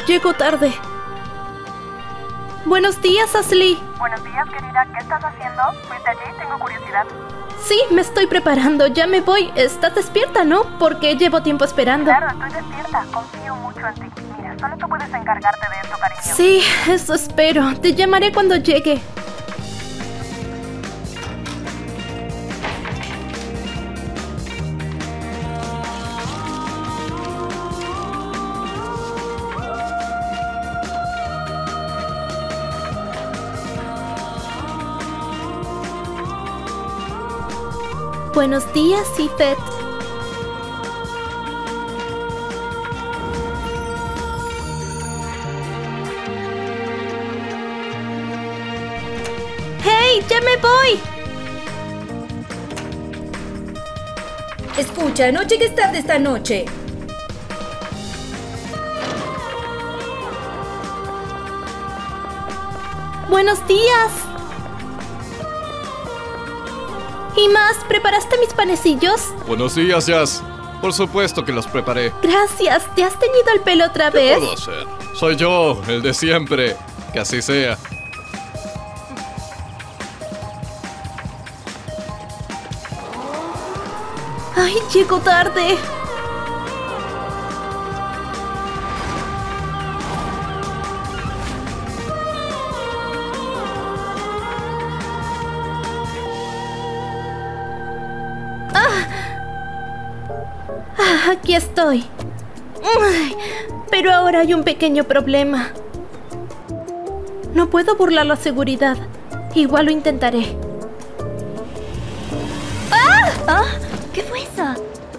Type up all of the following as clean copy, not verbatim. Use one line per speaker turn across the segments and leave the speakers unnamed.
llego tarde. Buenos días, Ashley.
Buenos días, querida. ¿Qué estás haciendo? ¿Fuiste allí? Tengo curiosidad.
Sí, me estoy preparando. Ya me voy. Estás despierta, ¿no? Porque llevo tiempo esperando.
Claro, estoy despierta. Confío mucho en ti. Mira, solo tú puedes encargarte de esto, cariño.
Sí, eso espero. Te llamaré cuando llegue. Buenos días, Ifet. ¡Hey! ¡Ya me voy!
Escucha, no llegues tarde esta noche.
¡Buenos días! ¿Y más? ¿Preparaste mis panecillos?
Buenos días, Jazz. Por supuesto que los preparé.
Gracias. ¿Te has teñido el pelo otra
¿Qué
vez?
puedo hacer? Soy yo, el de siempre. Que así sea.
¡Ay, llego tarde! Aquí estoy. Ay, pero ahora hay un pequeño problema. No puedo burlar la seguridad. Igual lo intentaré. ¡Ah!
¿Qué fue eso?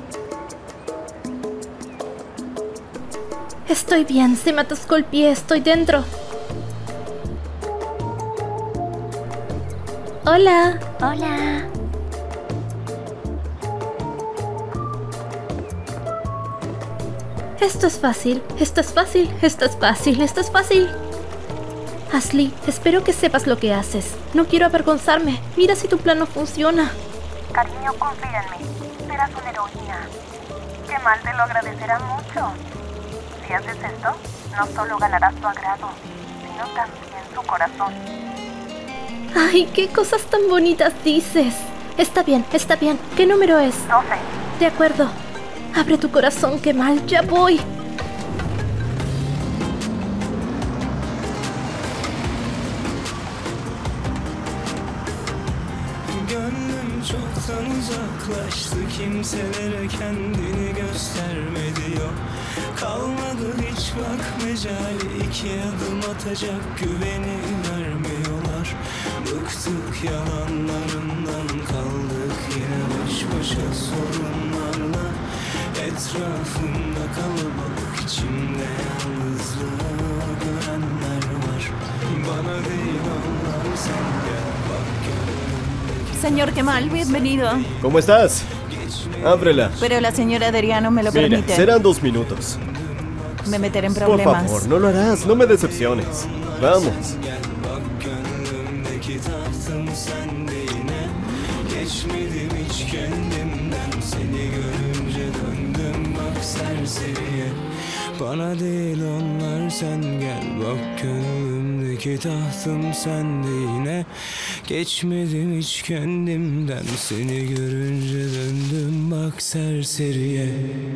Estoy bien, se me atascó el pie, estoy dentro. Hola.
Hola.
Esto es fácil, esto es fácil, esto es fácil, esto es fácil. Ashley, espero que sepas lo que haces. No quiero avergonzarme. Mira si tu plan no funciona.
Cariño, confía en mí. Serás una heroína. Qué mal, te lo agradecerá mucho. Si haces esto, no solo ganarás su agrado, sino también su corazón.
Ay, qué cosas tan bonitas dices. Está bien, está bien. ¿Qué número es?
12.
De acuerdo. Abre tu corazón, qué mal. Ya voy.
Gönlüm çoktan uzaklaştı, kimselere kendini göstermedi yok. Kalmadı hiç bak mecali, iki adım atacak güveni vermiyorlar. Bıktık yalanlarından, kaldık yine baş başa sorunlarla. Etrafımda kalabalık, içimde yalnızlığı görenler var. Bana değil onlar, sen gel bak gönlümdeki.
Señor Kemal, bienvenido.
¿Cómo estás? Ábrela.
Pero la señora Adriano me lo
Mira,
permite.
serán 2 minutos.
Me meteré en
Por
problemas.
favor, no lo harás, no me decepciones. Vamos.
Gel bak gönlümdeki tahtım sende yine. Geçmedim hiç kendimden, seni görünce döndüm bak serseriye. Bana değil onlar, sen gel bak gönlümdeki tahtım sende yine. Geçmedim hiç kendimden, seni görünce döndüm bak serseriye.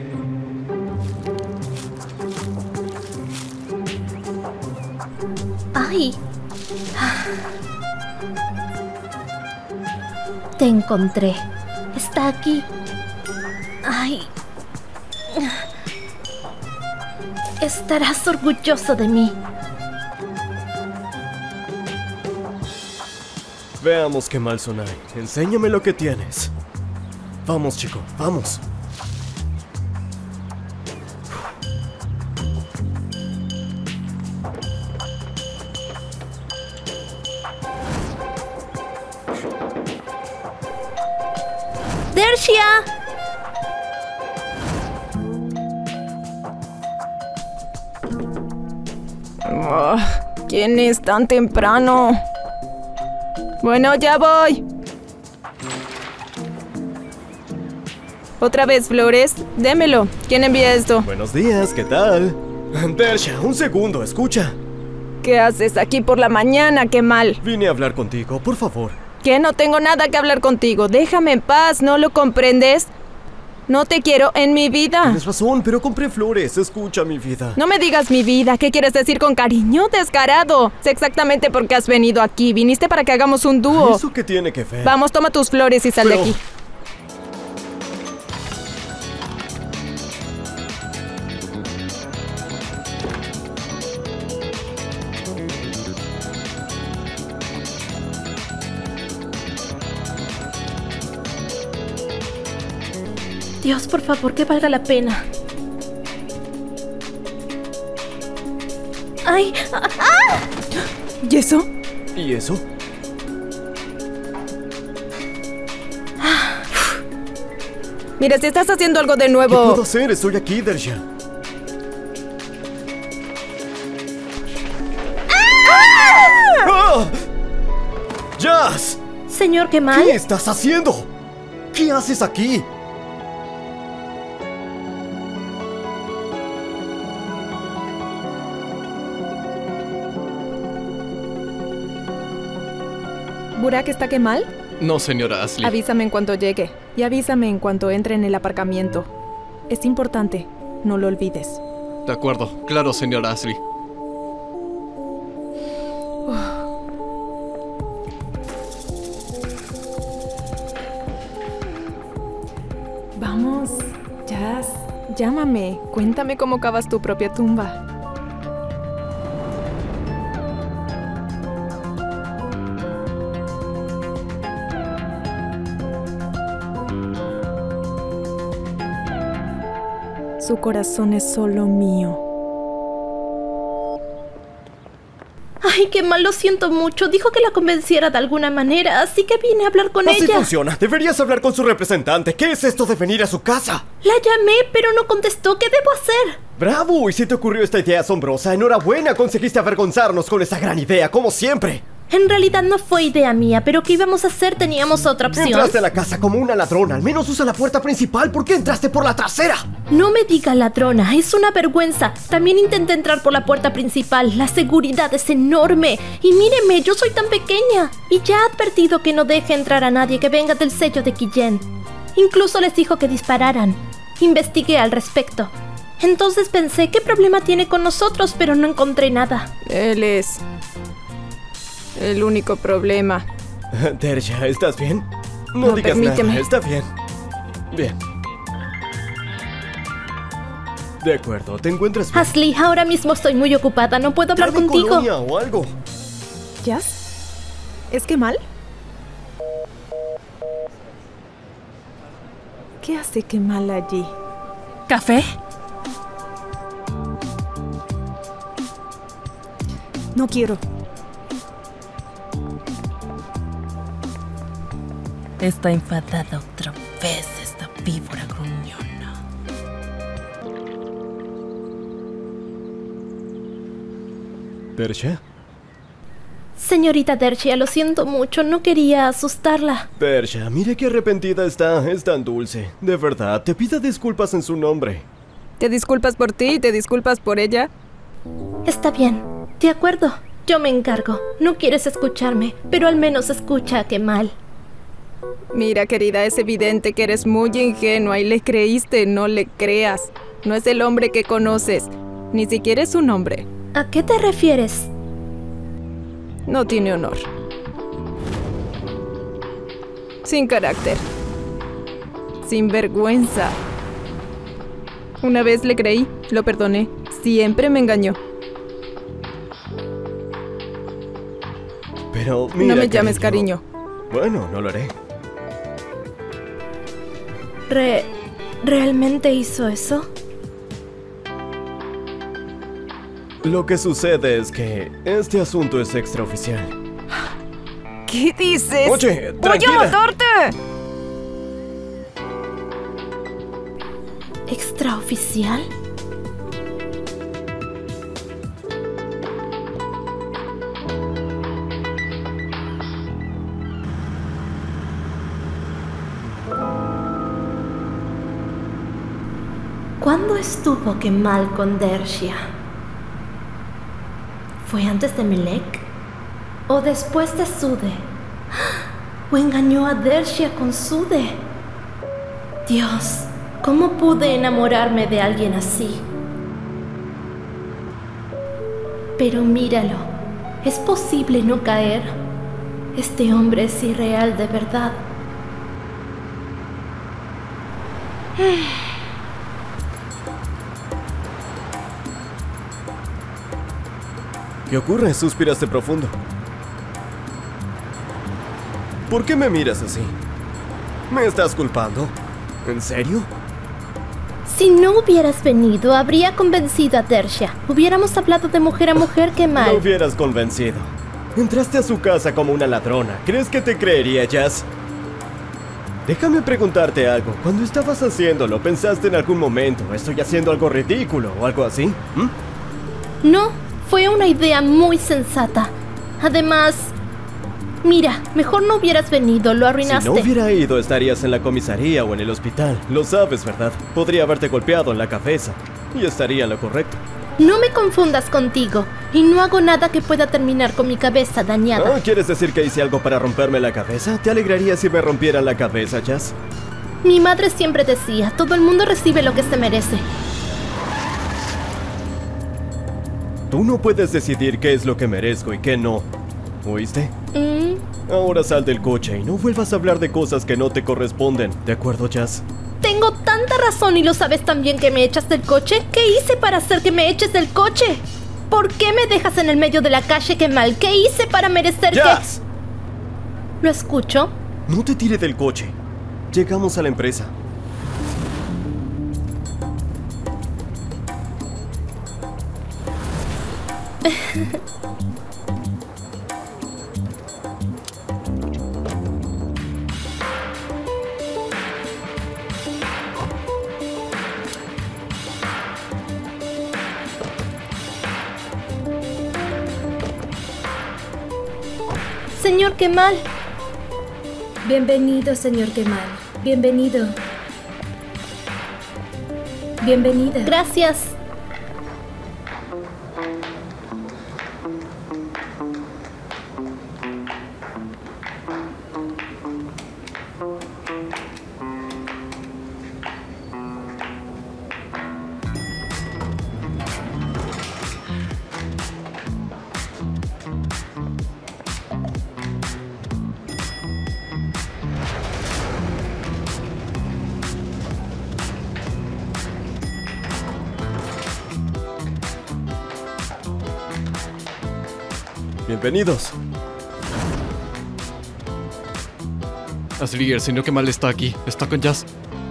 Ay. Te encontré. Está aquí. Ay. Estarás orgulloso de mí.
Veamos qué mal son ahí. Enséñame lo que tienes. Vamos, chico, vamos.
¡Dershia!
¿Quién es tan temprano? Bueno, ya voy. Otra vez, Flores. Démelo. ¿Quién envía esto?
Buenos días, ¿qué tal? Dersha, un segundo, escucha.
¿Qué haces aquí por la mañana? ¡Qué mal!
Vine a hablar contigo, por favor.
Que no tengo nada que hablar contigo. Déjame en paz, ¿no lo comprendes? No te quiero en mi vida.
Tienes razón, pero compré flores. Escucha, mi vida.
No me digas mi vida. ¿Qué quieres decir con cariño? Descarado. Sé exactamente por qué has venido aquí. Viniste para que hagamos un dúo.
¿Eso qué tiene que ver?
Vamos, toma tus flores y sal de aquí.
Dios, por favor, que valga la pena. ¡Ay! ¡Ah!
¿Y eso?
¿Y eso?
Mira, si estás haciendo algo de
¿Qué
nuevo...
puedo hacer? Estoy aquí, Dersha. ¡Ah! ¡Jazz!
Señor Kemal.
¿Qué estás haciendo? ¿Qué haces aquí?
¿Burak está Kemal?
No, señora Ashley.
Avísame en cuanto llegue. Y avísame en cuanto entre en el aparcamiento. Es importante. No lo olvides.
De acuerdo. Claro, señora Ashley.
Vamos, Jazz. Llámame. Cuéntame cómo cavas tu propia tumba. Su corazón es solo mío.
Ay, Kemal, lo siento mucho. Dijo que la convenciera de alguna manera, así que vine a hablar con
Así
ella.
funciona. Deberías hablar con su representante. ¿Qué es esto de venir a su casa?
La llamé, pero no contestó. ¿Qué debo hacer?
¡Bravo! ¿Y si te ocurrió esta idea asombrosa? ¡Enhorabuena! Conseguiste avergonzarnos con esa gran idea, como siempre.
En realidad no fue idea mía, pero ¿qué íbamos a hacer? Teníamos otra opción.
Entraste a la casa como una ladrona. Al menos usa la puerta principal. ¿Por qué entraste por la trasera?
No me diga ladrona, es una vergüenza. También intenté entrar por la puerta principal. La seguridad es enorme. Y míreme, yo soy tan pequeña. Y ya ha advertido que no deje entrar a nadie que venga del sello de Guillén. Incluso les dijo que dispararan. Investigué al respecto. Entonces pensé, ¿qué problema tiene con nosotros? Pero no encontré nada.
Él es... el único problema.
Dersha, ¿estás bien? No
No,
digas
permíteme.
nada. Está bien. Bien. De acuerdo, ¿te encuentras bien?
Ashley, ahora mismo estoy muy ocupada. No puedo hablar
Dame
contigo.
colonia o algo.
¿Jazz? ¿Es Kemal? ¿Qué hace Kemal allí?
¿Café?
No quiero.
Está enfadada otra vez esta víbora gruñona.
¿Dersha?
Señorita Dersha, lo siento mucho. No quería asustarla.
Dersha, mire qué arrepentida está. Es tan dulce. De verdad, te pido disculpas en su nombre.
¿Te disculpas por ti y te disculpas por ella?
Está bien. De acuerdo. Yo me encargo. No quieres escucharme, pero al menos escucha a Kemal.
Mira, querida, es evidente que eres muy ingenua y le creíste, no le creas. No es el hombre que conoces, ni siquiera es un hombre.
¿A qué te refieres?
No tiene honor. Sin carácter. Sin vergüenza. Una vez le creí, lo perdoné. Siempre me engañó.
Pero mira,
No me llames cariño.
Bueno, no lo haré.
¿Realmente hizo eso?
Lo que sucede es que este asunto es extraoficial.
¿Qué dices?
Oye,
¡Voy
tranquila.
a matarte!
¿Extraoficial? ¿Cuándo estuvo Kemal con Dersha? ¿Fue antes de Melek? ¿O después de Sude? ¿O engañó a Dershia con Sude? Dios, ¿cómo pude enamorarme de alguien así? Pero míralo, ¿es posible no caer? Este hombre es irreal de verdad.
¿Qué ocurre? Suspiraste profundo. ¿Por qué me miras así? ¿Me estás culpando? ¿En serio?
Si no hubieras venido, habría convencido a Dershia. Hubiéramos hablado de mujer a mujer, qué mal.
No hubieras convencido. Entraste a su casa como una ladrona. ¿Crees que te creería, Jazz? Déjame preguntarte algo. Cuando estabas haciéndolo, ¿pensaste en algún momento, estoy haciendo algo ridículo o algo así?
No, fue una idea muy sensata. Además, mira, mejor no hubieras venido, lo arruinaste.
Si no hubiera ido, estarías en la comisaría o en el hospital. Lo sabes, ¿verdad? Podría haberte golpeado en la cabeza y estaría en lo correcto.
No me confundas contigo, y no hago nada que pueda terminar con mi cabeza dañada.
¿Quieres decir que hice algo para romperme la cabeza? ¿Te alegraría si me rompieran la cabeza, Jazz?
Mi madre siempre decía, todo el mundo recibe lo que se merece.
Tú no puedes decidir qué es lo que merezco y qué no. ¿Oíste? Ahora sal del coche y no vuelvas a hablar de cosas que no te corresponden. ¿De acuerdo, Jazz?
Tengo tanta razón y lo sabes también que me echas del coche. ¿Qué hice para hacer que me eches del coche? ¿Por qué me dejas en el medio de la calle? ¡Qué mal! ¿Qué hice para merecer
¡Jazz!
¿Lo escucho?
No te tire del coche. Llegamos a la empresa.
Señor Kemal.
Bienvenido, señor Kemal. Bienvenido. Bienvenida.
Gracias.
Bienvenidos.
Ashley, el señor Kemal está aquí. Está con Jazz.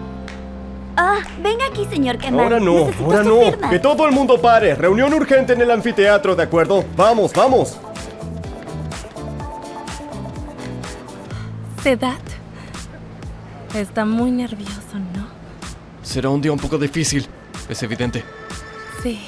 Venga aquí, señor Kemal.
Ahora no,
Necesito
ahora
su
no.
firma.
Que todo el mundo pare. Reunión urgente en el anfiteatro, ¿de acuerdo? Vamos, vamos.
Sedat está muy nervioso, ¿no?
Será un día un poco difícil. Es evidente.
Sí.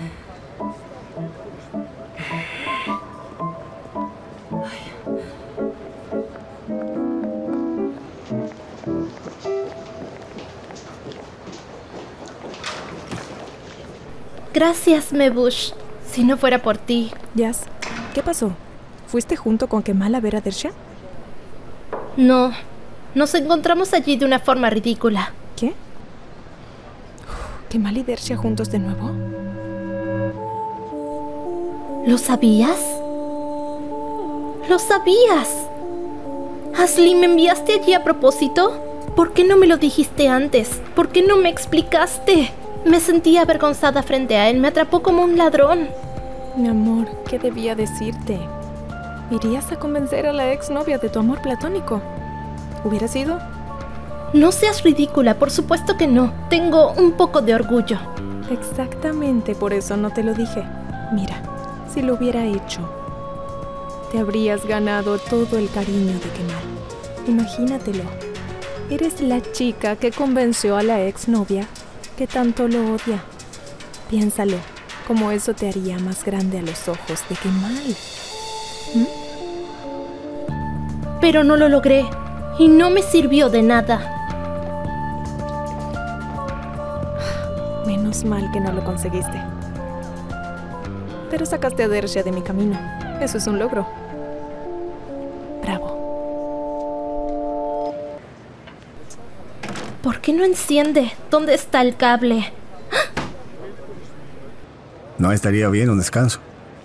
Gracias, Mebush. Si no fuera por ti.
Jazz, ¿qué pasó? ¿Fuiste junto con Kemal a ver a Dershia?
No. Nos encontramos allí de una forma ridícula.
¿Qué? ¿Kemal y Dershia juntos de nuevo?
¿Lo sabías? ¡Lo sabías! Ashley, ¿me enviaste allí a propósito? ¿Por qué no me lo dijiste antes? ¿Por qué no me explicaste? Me sentía avergonzada frente a él. Me atrapó como un ladrón.
Mi amor, ¿qué debía decirte? ¿Irías a convencer a la exnovia de tu amor platónico? ¿Hubieras ido?
No seas ridícula, por supuesto que no. Tengo un poco de orgullo.
Exactamente, por eso no te lo dije. Mira, si lo hubiera hecho, te habrías ganado todo el cariño de Kemal. Imagínatelo. Eres la chica que convenció a la exnovia que tanto lo odia. Piénsalo, como eso te haría más grande a los ojos de Kemal.
Pero no lo logré, y no me sirvió de nada.
Menos mal que no lo conseguiste. Pero sacaste a Dershia de mi camino. Eso es un logro. Bravo.
¿Por qué no enciende? ¿Dónde está el cable?
No estaría bien un descanso.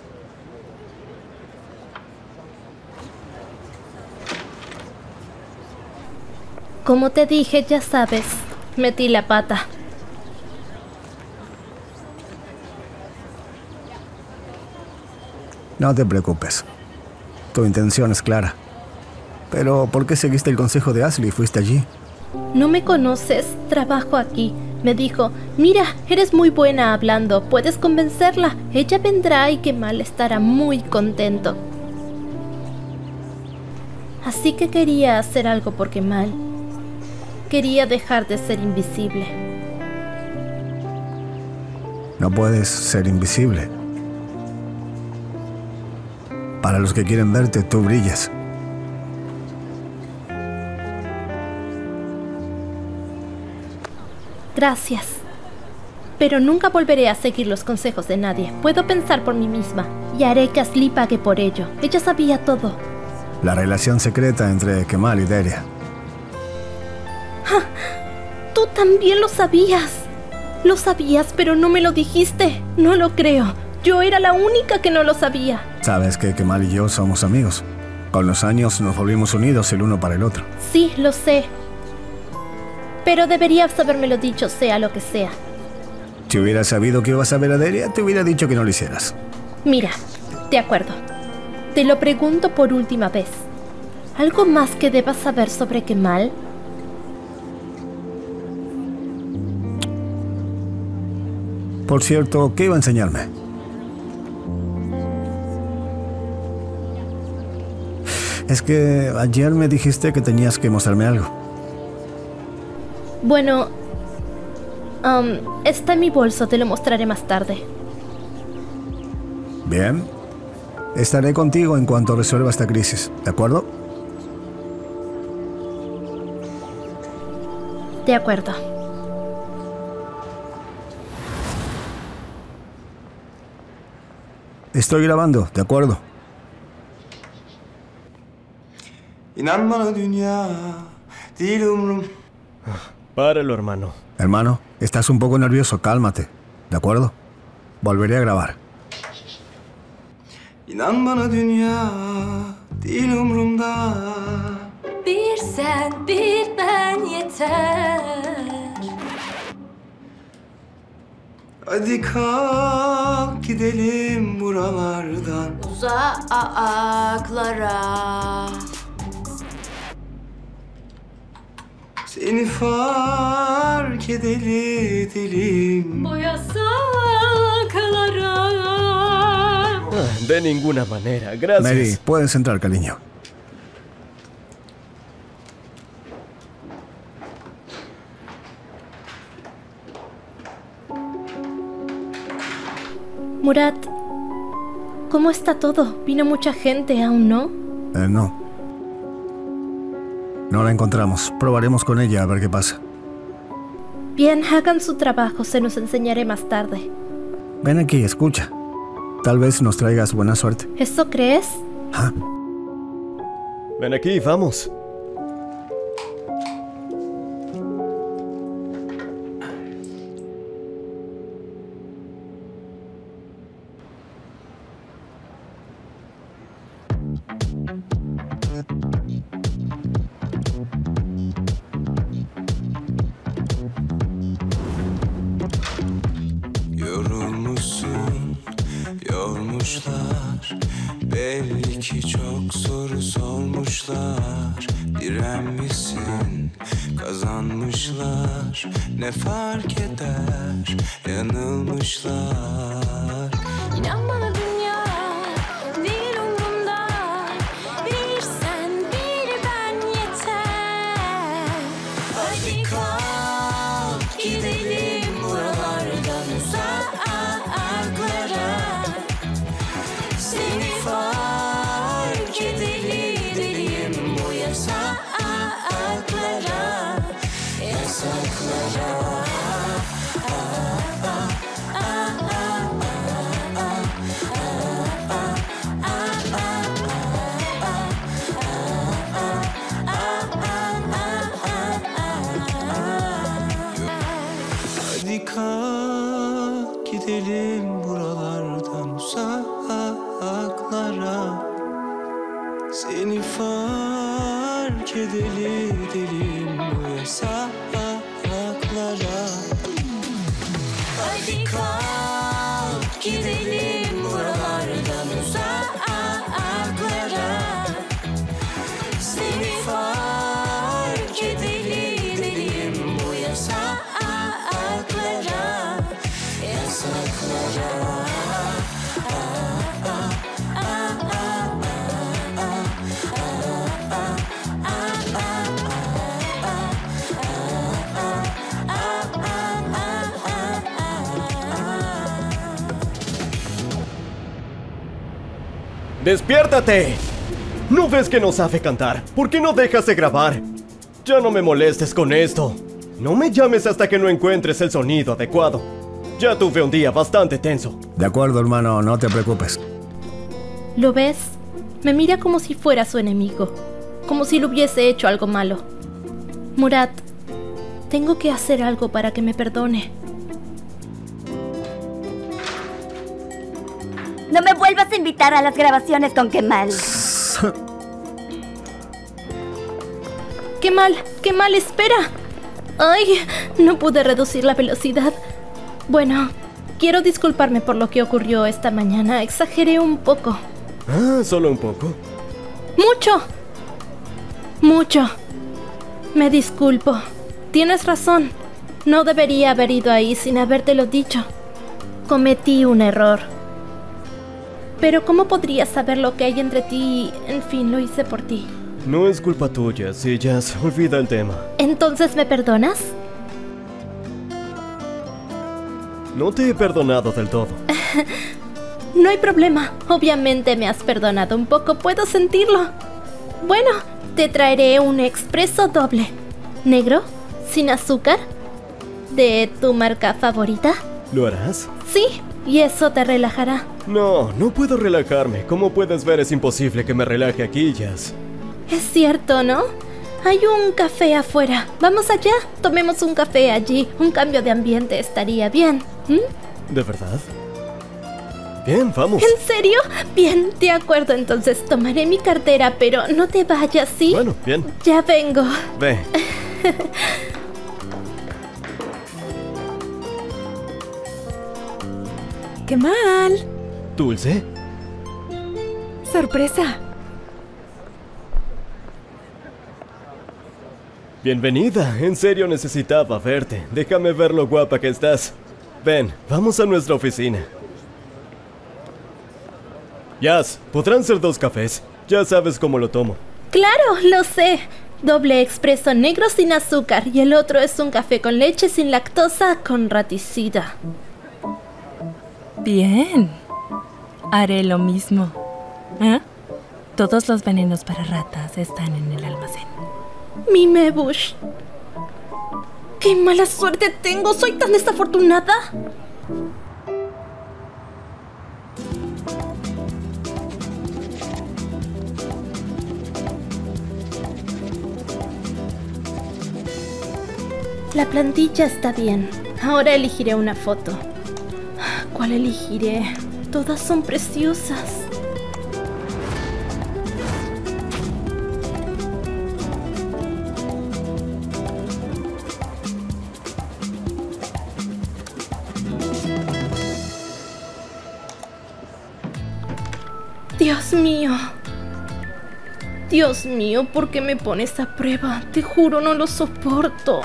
Como te dije, ya sabes, metí la pata.
No te preocupes. Tu intención es clara. Pero, ¿por qué seguiste el consejo de Ashley y fuiste allí?
No me conoces, trabajo aquí. Me dijo, mira, eres muy buena hablando, puedes convencerla. Ella vendrá y Kemal estará muy contento. Así que quería hacer algo por Kemal. Quería dejar de ser invisible.
No puedes ser invisible. Para los que quieren verte, tú brillas.
Gracias. Pero nunca volveré a seguir los consejos de nadie. Puedo pensar por mí misma. Y haré que Ashley pague por ello. Ella sabía todo.
La relación secreta entre Kemal y Deria.
¡Ja! Tú también lo sabías. Lo sabías, pero no me lo dijiste. No lo creo. Yo era la única que no lo sabía.
Sabes que Kemal y yo somos amigos. Con los años nos volvimos unidos el uno para el otro.
Sí, lo sé. Pero deberías habérmelo dicho, sea lo que sea.
Si hubieras sabido que ibas a ver a Deria, te hubiera dicho que no lo hicieras.
Mira, de acuerdo. Te lo pregunto por última vez. ¿Algo más que debas saber sobre Kemal?
Por cierto, ¿qué iba a enseñarme? Es que ayer me dijiste que tenías que mostrarme algo.
Bueno, está en mi bolso, te lo mostraré más tarde.
Bien. Estaré contigo en cuanto resuelva esta crisis, ¿de acuerdo?
De acuerdo.
Estoy grabando, ¿de acuerdo?
İnan bana dünya değil umrum.
Páralo, hermano.
Hermano, estás un poco nervioso, cálmate, ¿de acuerdo? Volveré a grabar.
İnan bana dünya değil umrumda.
Bir sen bir ben yeter.
Hadi kalk gidelim buralardan.
Uzaklara.
Seni fark edelim.
Bu yasaklara.
De ninguna manera, gracias.
Mary, puedes entrar, cariño.
Murat, ¿cómo está todo? ¿Vino mucha gente aún, no?
No. No la encontramos. Probaremos con ella a ver qué pasa.
Bien, hagan su trabajo, se nos enseñaré más tarde.
Ven aquí, escucha. Tal vez nos traigas buena suerte.
¿Eso crees?
¿Ah?
Ven aquí, vamos.
Yorulmuşsun, yormuşlar. Belli ki çok soru sormuşlar. Direnmişsin, kazanmışlar. Ne fark eder, yanılmışlar.
İnan bana dünya değil umrumda. Bir sen bir ben yeter. Hadi kalk gidelim buralardan uzaklara. Seni fark edelim bu yasaklara. Yasaklara.
gidelim buralardan uzaklara. Seni fark edelim bu yasaklara.
Hadi kalk gidelim buralardan uzaklara. Seni fark edelim bu yasaklara. Yasaklara.
¡Despiértate! ¿No ves que no sabe cantar? ¿Por qué no dejas de grabar? Ya no me molestes con esto. No me llames hasta que no encuentres el sonido adecuado. Ya tuve un día bastante tenso.
De acuerdo, hermano, no te preocupes.
¿Lo ves? Me mira como si fuera su enemigo, como si le hubiese hecho algo malo. Murat, tengo que hacer algo para que me perdone.
No me vuelvas a invitar a las grabaciones con Kemal.
Kemal, espera. Ay, no pude reducir la velocidad. Bueno, quiero disculparme por lo que ocurrió esta mañana. Exageré un poco.
Ah, ¿solo un poco?
Mucho. Me disculpo. Tienes razón. No debería haber ido ahí sin habértelo dicho. Cometí un error. Pero ¿cómo podría saber lo que hay entre ti? En fin, lo hice por ti.
No es culpa tuya, sí, Jazz. Olvida el tema.
¿Entonces me perdonas?
No te he perdonado del todo.
No hay problema. Obviamente me has perdonado un poco. Puedo sentirlo. Bueno, te traeré un expreso doble. ¿Negro? ¿Sin azúcar? ¿De tu marca favorita?
¿Lo harás?
Sí, y eso te relajará.
No puedo relajarme. Como puedes ver, es imposible que me relaje aquí, Jazz.
Es cierto, ¿no? Hay un café afuera. Vamos allá. Tomemos un café allí. Un cambio de ambiente estaría bien.
¿De verdad? Bien, vamos.
¿En serio? Bien, de acuerdo. Entonces tomaré mi cartera, pero no te vayas, ¿sí?
Bueno, bien.
Ya vengo.
Ve.
Kemal.
¿Dulce?
Sorpresa.
Bienvenida. En serio necesitaba verte. Déjame ver lo guapa que estás. Ven, vamos a nuestra oficina. Jazz, ¿podrán ser 2 cafés? Ya sabes cómo lo tomo.
Claro, lo sé. Doble expreso negro sin azúcar y el otro es un café con leche sin lactosa con raticida.
Bien. Haré lo mismo. ¿Eh? Todos los venenos para ratas están en el almacén.
Mi Mebush. ¡Qué mala suerte tengo! ¡Soy tan desafortunada! La plantilla está bien. Ahora elegiré una foto. ¿Cuál elegiré? Todas son preciosas. Dios mío. Dios mío, ¿por qué me pones a prueba? Te juro, no lo soporto.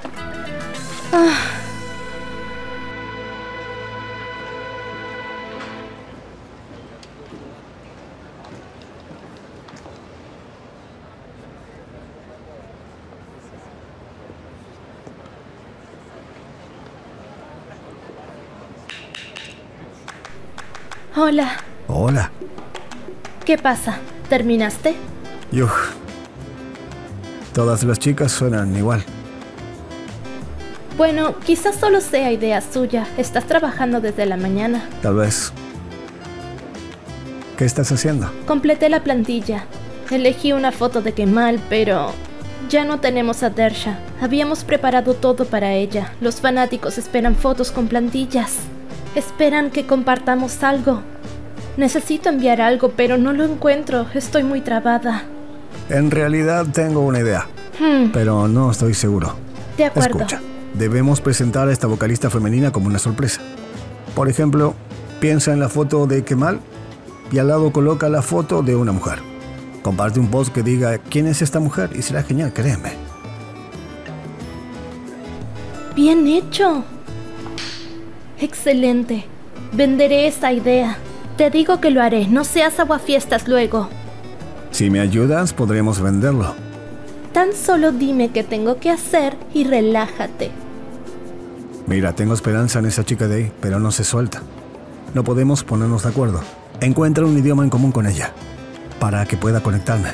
Hola.
Hola.
¿Qué pasa? ¿Terminaste?
Yuj. Todas las chicas suenan igual.
Bueno, quizás solo sea idea suya. Estás trabajando desde la mañana.
Tal vez. ¿Qué estás haciendo?
Completé la plantilla. Elegí una foto de Kemal, pero ya no tenemos a Dersha. Habíamos preparado todo para ella. Los fanáticos esperan fotos con plantillas. Esperan que compartamos algo. Necesito enviar algo, pero no lo encuentro. Estoy muy trabada.
En realidad tengo una idea, pero no estoy seguro.
De acuerdo.
Escucha, debemos presentar a esta vocalista femenina como una sorpresa. Por ejemplo, piensa en la foto de Kemal y al lado coloca la foto de una mujer. Comparte un post que diga quién es esta mujer y será genial, créeme.
Bien hecho. Excelente. Venderé esta idea. Te digo que lo haré. No seas aguafiestas luego.
Si me ayudas, podremos venderlo.
Tan solo dime qué tengo que hacer y relájate.
Mira, tengo esperanza en esa chica de ahí, pero no se suelta. No podemos ponernos de acuerdo. Encuentra un idioma en común con ella, para que pueda conectarme.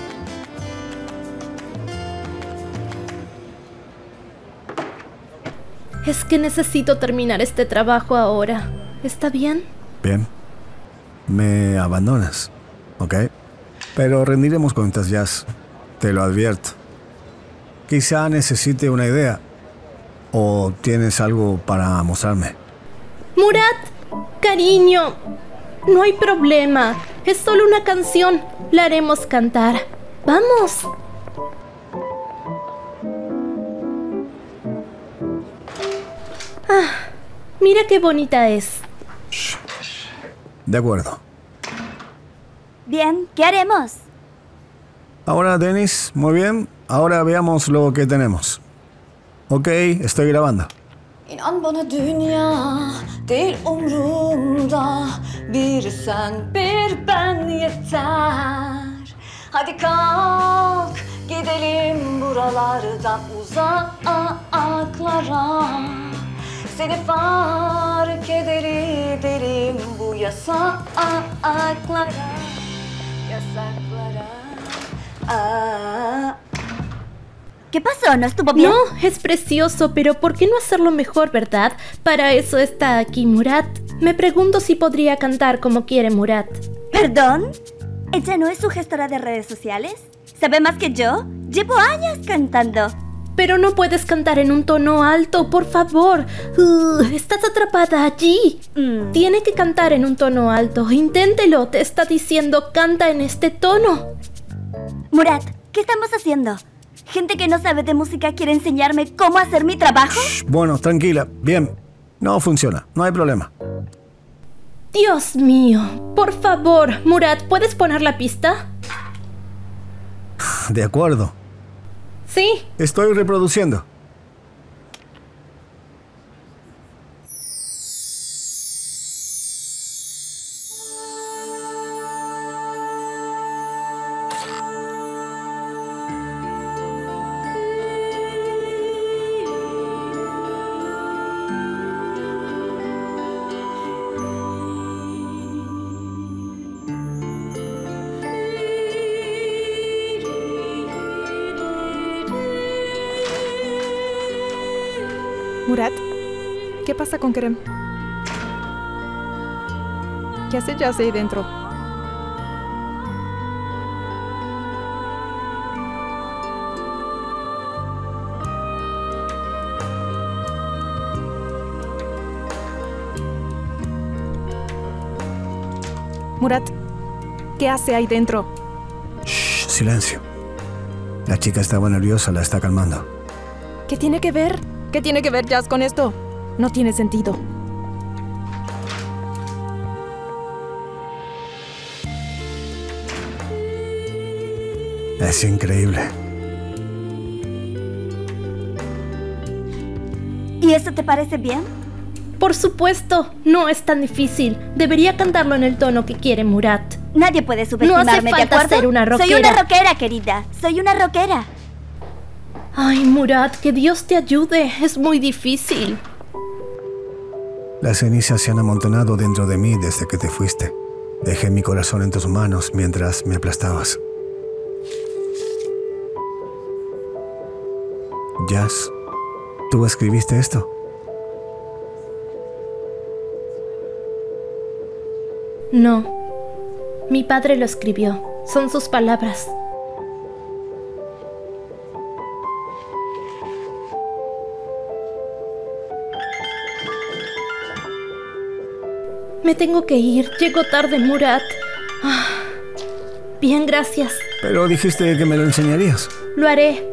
Es que necesito terminar este trabajo ahora. ¿Está bien?
Bien. Me abandonas, ¿ok? Pero rendiremos cuentas, Jazz. Te lo advierto. Quizá necesite una idea. ¿O tienes algo para mostrarme?
Murat, cariño, no hay problema. Es solo una canción. La haremos cantar. ¡Vamos! Ah, mira qué bonita es.
De acuerdo.
Bien, ¿qué haremos?
Ahora, Dennis, muy bien. Ahora veamos lo que tenemos. Ok, estoy grabando.
İnan bana dünya değil umrumda. Bir sen bir ben yeter. Hadi kalk gidelim buralardan uzaklara. Seni fark edelim bu yasaklara. Yasaklara.
¿Qué pasó? ¿No estuvo bien?
No, es precioso, pero ¿por qué no hacerlo mejor, verdad? Para eso está aquí Murat. Me pregunto si podría cantar como quiere Murat.
¿Perdón? ¿Ella no es su gestora de redes sociales? ¿Sabe más que yo? Llevo años cantando.
Pero no puedes cantar en un tono alto, por favor. Estás atrapada allí. Tiene que cantar en un tono alto. Inténtelo, te está diciendo canta en este tono.
Murat, ¿qué estamos haciendo? ¿Gente que no sabe de música quiere enseñarme cómo hacer mi trabajo?
Bueno, tranquila, bien. No funciona, no hay problema.
Dios mío, por favor, Murat, ¿puedes poner la pista?
De acuerdo.
Sí.
Estoy reproduciendo.
Murat, ¿qué pasa con Kerem? ¿Qué hace Jazz ahí dentro? Murat, ¿qué hace ahí dentro?
Shh, silencio. La chica estaba nerviosa, la está calmando.
¿Qué tiene que ver? ¿Qué tiene que ver Jazz con esto? No tiene sentido.
Es increíble.
¿Y eso te parece bien?
Por supuesto, no es tan difícil. Debería cantarlo en el tono que quiere Murat.
Nadie puede subestimarme,
no hace falta
¿de acuerdo?
ser una rockera.
Soy una rockera, querida. Soy una rockera.
Ay, Murat, que Dios te ayude. Es muy difícil.
Las cenizas se han amontonado dentro de mí desde que te fuiste. Dejé mi corazón en tus manos mientras me aplastabas. Jazz, ¿tú escribiste esto?
No. Mi padre lo escribió. Son sus palabras. Me tengo que ir. Llego tarde, Murat. Bien, gracias.
Pero dijiste que me lo enseñarías.
Lo haré.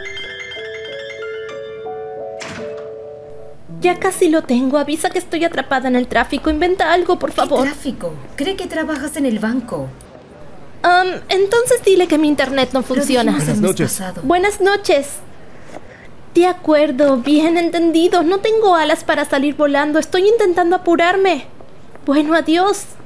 Ya casi lo tengo. Avisa que estoy atrapada en el tráfico. Inventa algo, por favor.
¿Qué tráfico? Cree que trabajas en el banco.
Entonces dile que mi internet no funciona.
Buenas noches.
Buenas noches. De acuerdo, bien entendido. No tengo alas para salir volando. Estoy intentando apurarme. Bueno, adiós.